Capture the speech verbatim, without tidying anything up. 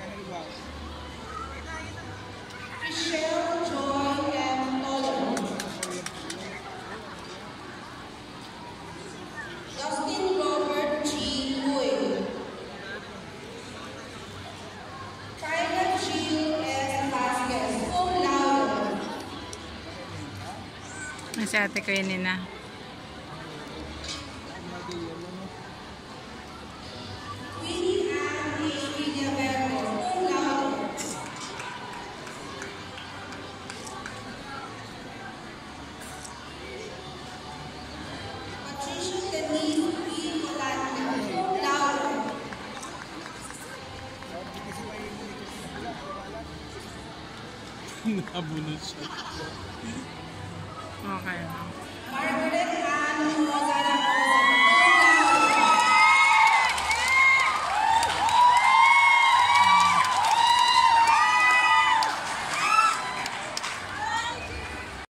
Michelle Joy M. Tolan. Justin Robert G. Uy. Kyla Jill S. Vasquez. Cum laude. Nasa ate ko yun na. Nakabunod siya. Okay. Margaret Ann Rosana